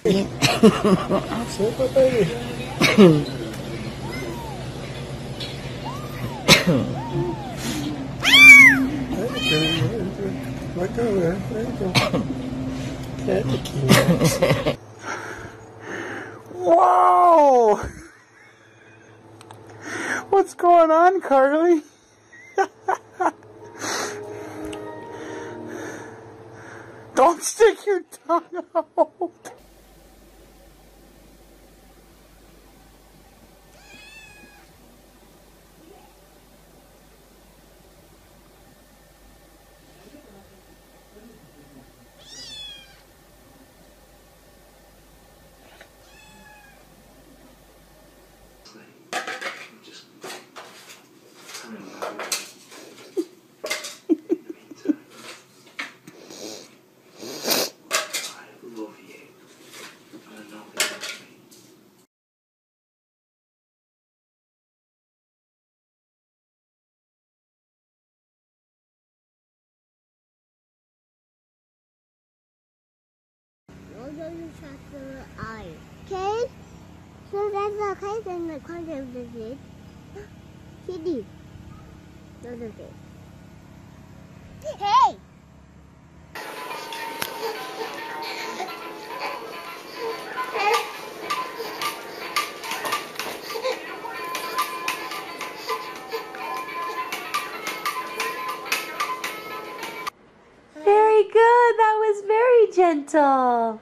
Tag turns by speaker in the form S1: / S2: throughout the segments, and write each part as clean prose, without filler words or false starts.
S1: Super baby. Let go there. There you go. Cat the key. Whoa! What's going on, Carly? Don't stick your tongue out.
S2: Okay, so that's okay, then the concept of it. Kitty. Those are it. Hey!
S3: Very good. That was very gentle.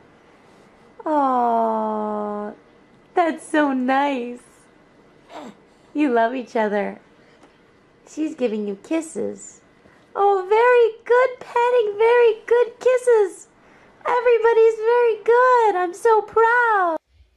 S3: Oh, that's so nice. You love each other. She's giving you kisses. Oh, very good petting. Very good kisses. Everybody's very good. I'm so proud.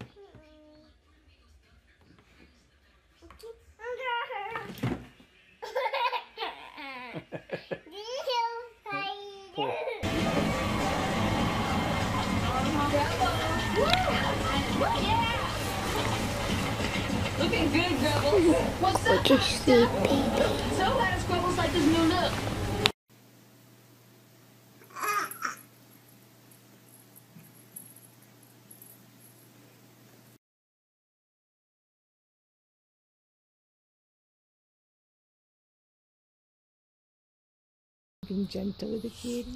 S4: Looking good, Grubbles. What's up, Pasta? So how does Grubbles like his new look?
S3: Being gentle with the kitty.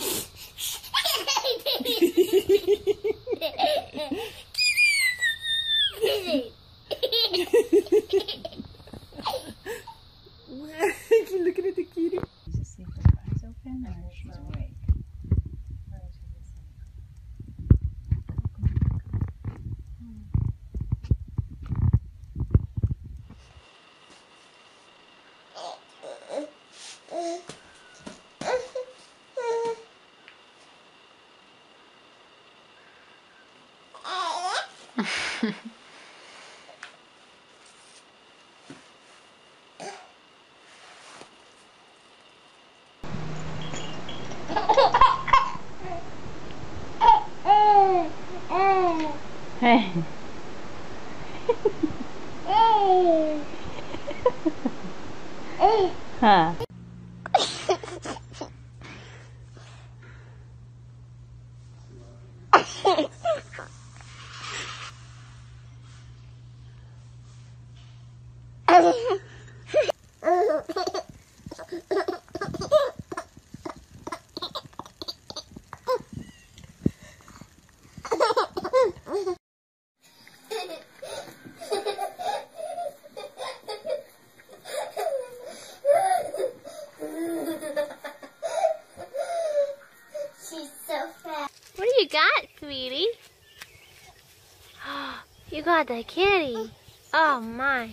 S3: You're looking at the kitty.
S5: She's asleep with her eyes open, or she's awake. Hey. Huh.
S2: She's so fat.
S3: What do you got, sweetie? You got the kitty. Oh my.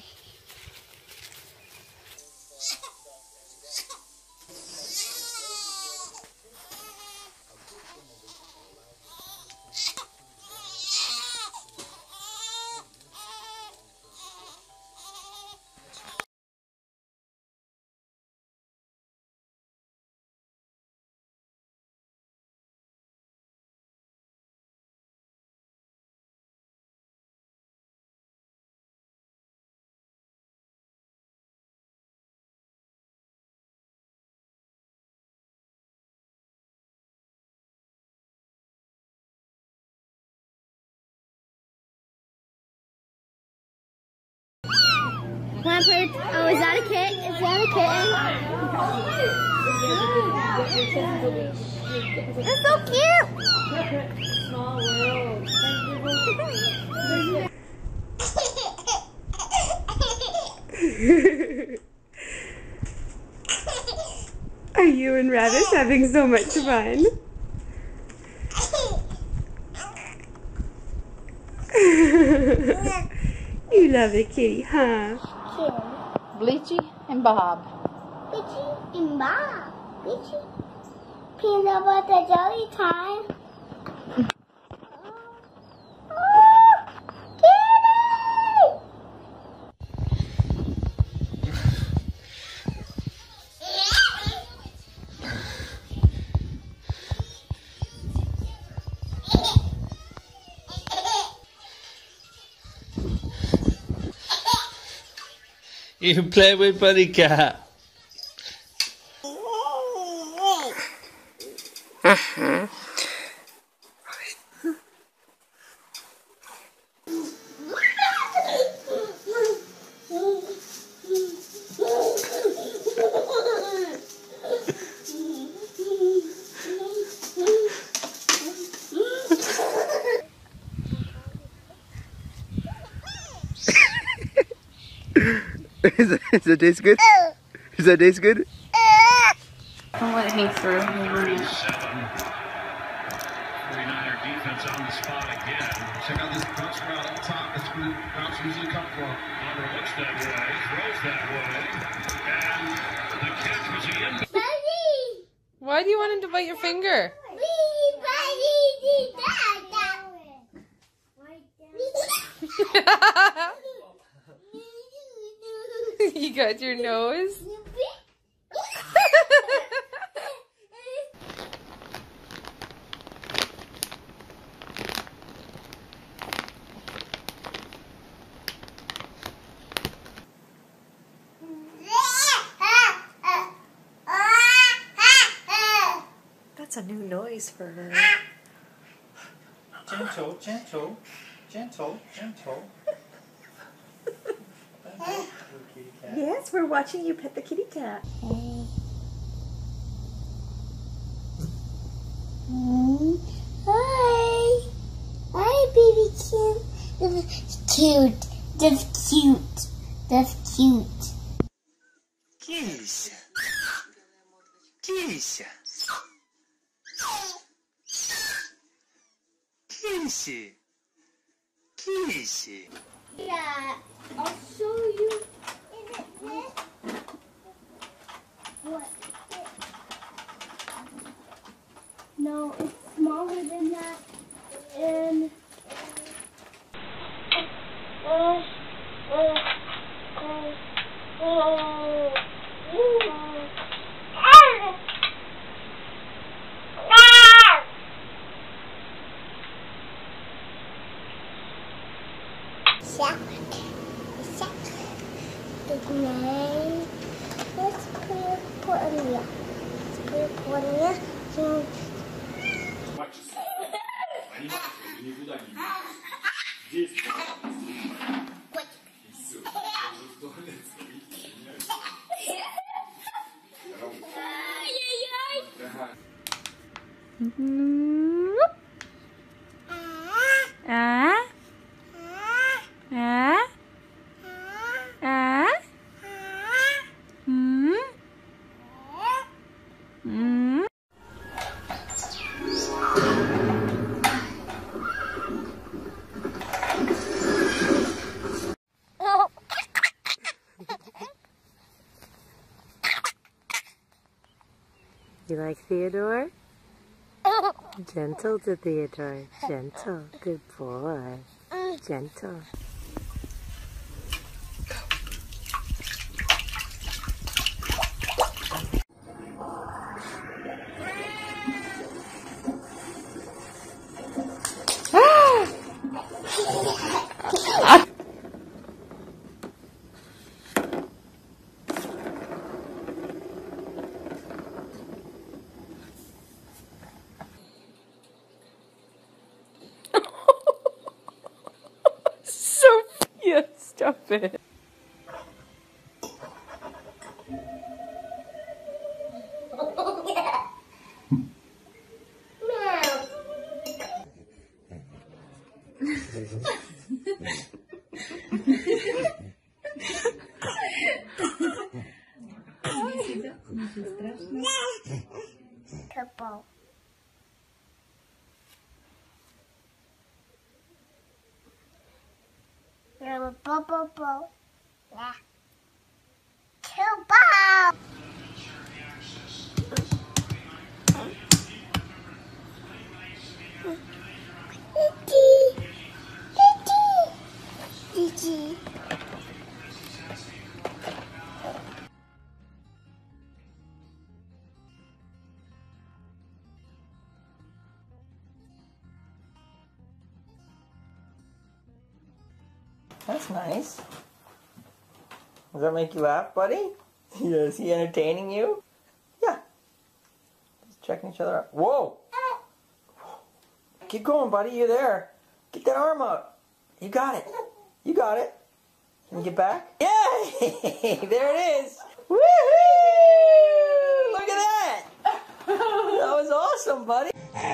S2: wanna play with, oh, is that a kitten? Is that a kitten? It's so cute!
S3: Small world. Are you and Ravis having so much fun? You love the kitty, huh?
S5: Bleachy and Bob.
S2: Bitchy and Bob. Bitchy. Peanut butter jelly time.
S1: You play with Buddy Cat.
S6: Does that taste good? Does that taste good?
S5: Don't let Hank through. He'll run it.
S7: 49er defense on the spot again. Check out this bounce route up top. That's where the bounce usually come from. Honor looks that way, throws that way, and the catch was in.
S2: Buddy!
S8: Why do you want him to bite your finger? You got your nose?
S3: That's a new noise for her.
S1: Gentle, gentle, gentle, gentle.
S3: Yes, we're watching you pet the kitty cat.
S2: Hi. Hi, baby Kim. That's cute. That's cute. That's cute.
S6: Кися. Кися. Киси. Киси.
S2: Yeah, I'll show you. What? No, it's smaller than that. And let's put it in here. Let's put it in here.
S3: You like Theodore? Gentle to Theodore. Gentle. Good boy. Gentle.
S8: Sophia, stop it.
S2: Purple. You're a bubble. Yeah. Purple. Gigi.
S1: That's nice. Does that make you laugh, buddy? Is he entertaining you? Yeah. Just checking each other out. Whoa! Keep going, buddy. You're there. Get that arm up. You got it. You got it. Can you get back? Yay! There it is. Woohoo! Look at that. That was awesome, buddy.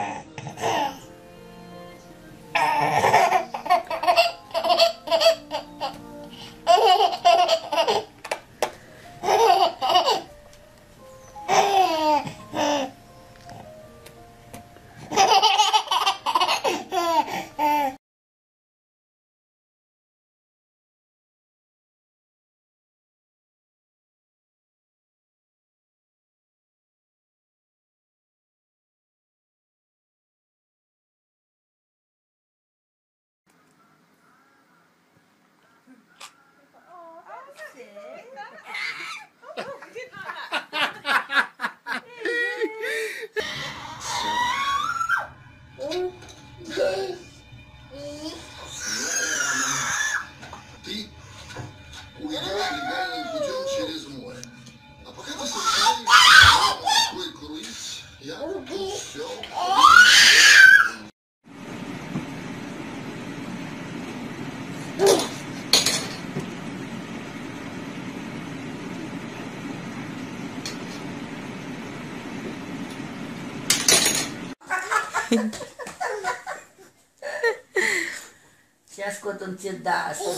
S1: Ciasko to cię dasz, to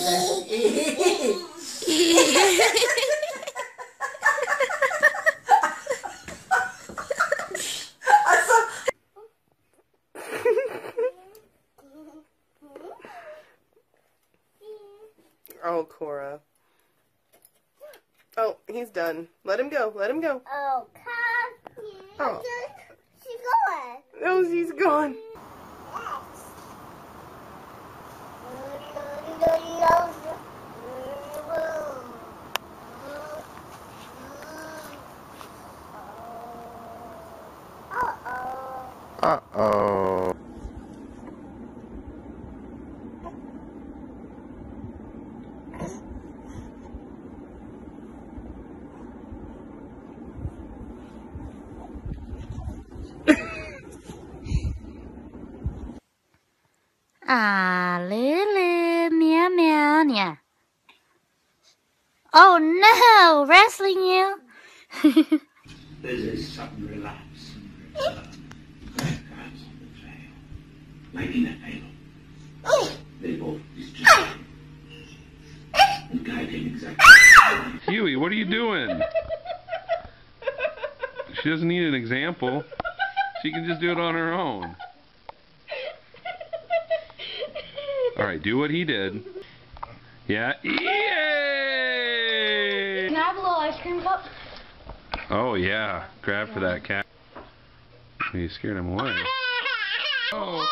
S9: Oh, Cora. Oh, he's done. Let him go. Let him go.
S2: Oh, come.
S9: Oh.
S2: She's going.
S9: No, she's gone.
S6: Uh-oh.
S3: Ah, Lulu, meow meow meow. Oh no, wrestling you.
S7: This is sudden relapse. Cards on the trail. Like in a halo. They both distract and guide him exactly.
S10: Huey, what are you doing? She doesn't need an example. She can just do it on her own. Alright, do what he did. Yeah. Yay!
S4: Can I have a little ice cream cup?
S10: Oh, yeah. Grab for that cat. You scared him away. Oh.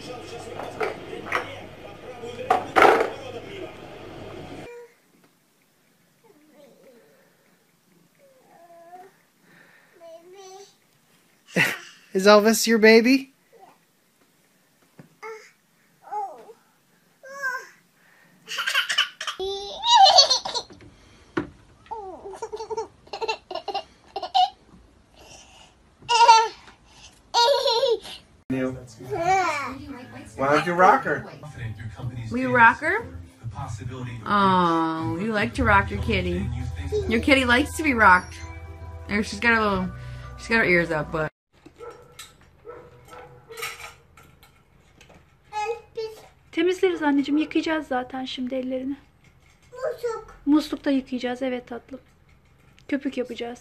S11: Is Elvis your baby?
S12: Why don't you rock her?
S5: We rock her? Oh, you like to rock your kitty. Your kitty likes to be rocked. Or she's got her ears up, but.
S13: Temizleriz anneciğim. Yıkayacağız zaten şimdi ellerini. Muslukta yıkayacağız. Evet tatlım. Köpük yapacağız.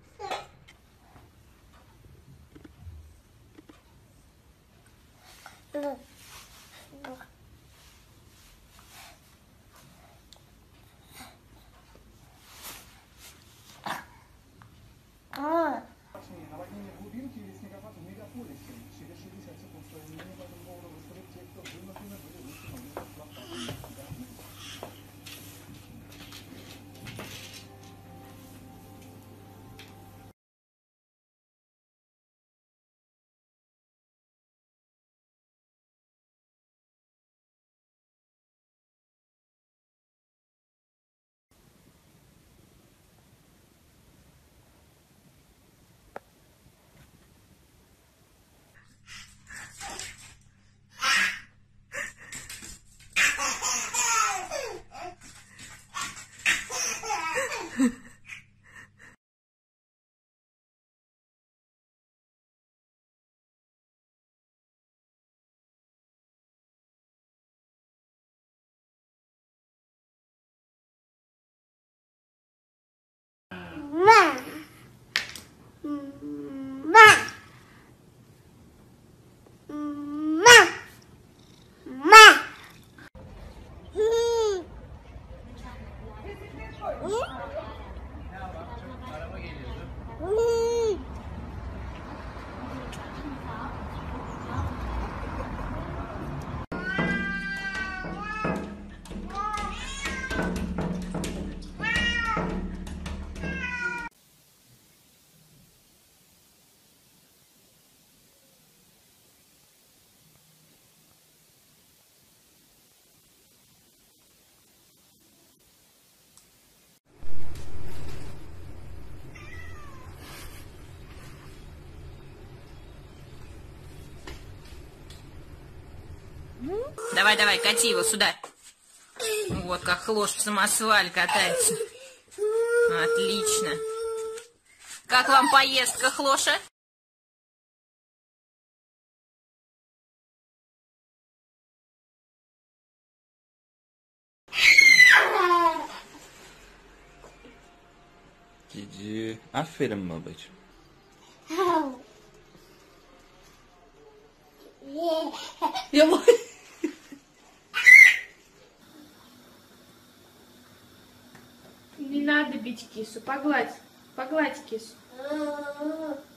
S14: Давай, давай, кати его сюда. Вот как Хлош в самосвале катается. Отлично. Как вам поездка, Хлоша?
S15: Cici. Aferin babacığım.
S5: Yavaş.
S13: Не надо бить кису. Погладь. Погладь кису.